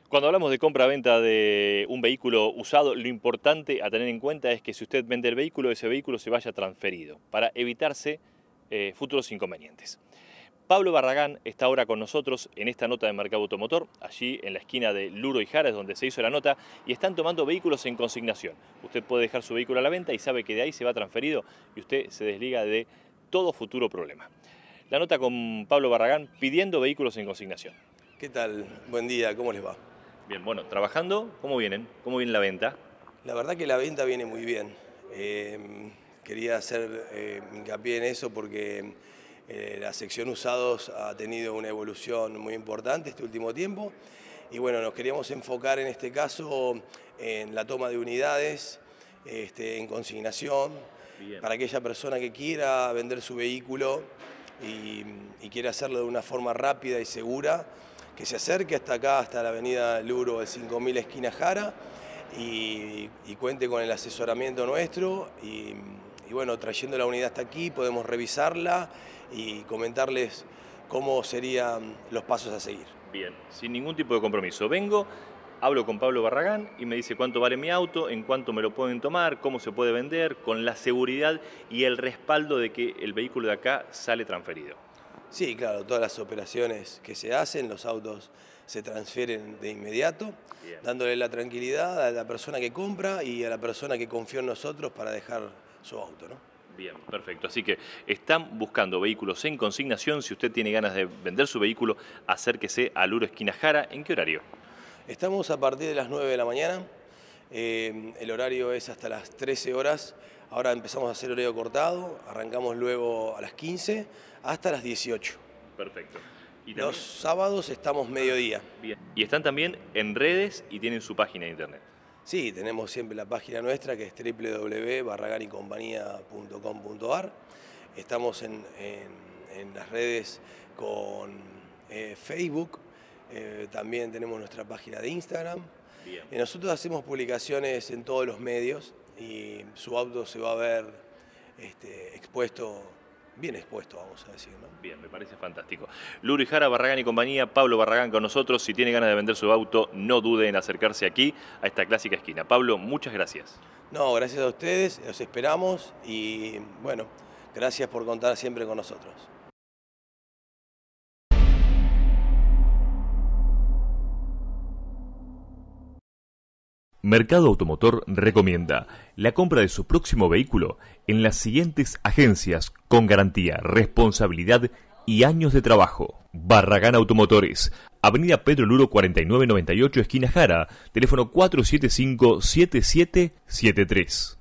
Cuando hablamos de compra-venta de un vehículo usado, lo importante a tener en cuenta es que si usted vende el vehículo, ese vehículo se vaya transferido para evitarse futuros inconvenientes. Pablo Barragán está ahora con nosotros en esta nota de Mercado Automotor, allí en la esquina de Luro y Jara, es donde se hizo la nota, y están tomando vehículos en consignación. Usted puede dejar su vehículo a la venta y sabe que de ahí se va transferido y usted se desliga de todo futuro problema. La nota con Pablo Barragán pidiendo vehículos en consignación. ¿Qué tal? Buen día, ¿cómo les va? Bien, bueno, trabajando, ¿cómo vienen? ¿Cómo viene la venta? La verdad que la venta viene muy bien. Quería hacer hincapié en eso porque la sección usados ha tenido una evolución muy importante este último tiempo y bueno, nos queríamos enfocar en este caso en la toma de unidades en consignación. Bien. Para aquella persona que quiera vender su vehículo y quiera hacerlo de una forma rápida y segura, que se acerque hasta acá, hasta la avenida Luro, el 5000 esquina Jara, y cuente con el asesoramiento nuestro y bueno, trayendo la unidad hasta aquí podemos revisarla y comentarles cómo serían los pasos a seguir. Bien, sin ningún tipo de compromiso. Vengo, hablo con Pablo Barragán y me dice cuánto vale mi auto, en cuánto me lo pueden tomar, cómo se puede vender, con la seguridad y el respaldo de que el vehículo de acá sale transferido. Sí, claro, todas las operaciones que se hacen, los autos se transfieren de inmediato, bien, dándole la tranquilidad a la persona que compra y a la persona que confió en nosotros para dejar su auto, ¿no? Bien, perfecto. Así que están buscando vehículos en consignación. Si usted tiene ganas de vender su vehículo, acérquese a Luro esquina Jara. ¿En qué horario? Estamos a partir de las 9 de la mañana. El horario es hasta las 13 horas. Ahora empezamos a hacer horario cortado, arrancamos luego a las 15 hasta las 18. Perfecto. ¿Y los sábados estamos mediodía? Bien. Y están también en redes y tienen su página de internet. Sí, tenemos siempre la página nuestra que es www.barraganicompañia.com.ar. Estamos en las redes con Facebook, también tenemos nuestra página de Instagram. Bien. Nosotros hacemos publicaciones en todos los medios y su auto se va a ver expuesto, bien expuesto, vamos a decir, ¿no? Bien, me parece fantástico. Luro y Jara, Barragán y compañía, Pablo Barragán con nosotros. Si tiene ganas de vender su auto, no dude en acercarse aquí a esta clásica esquina. Pablo, muchas gracias. No, gracias a ustedes, los esperamos y bueno, gracias por contar siempre con nosotros. Mercado Automotor recomienda la compra de su próximo vehículo en las siguientes agencias con garantía, responsabilidad y años de trabajo. Barragán Automotores, Avenida Pedro Luro 4998, esquina Jara, teléfono 475-7773.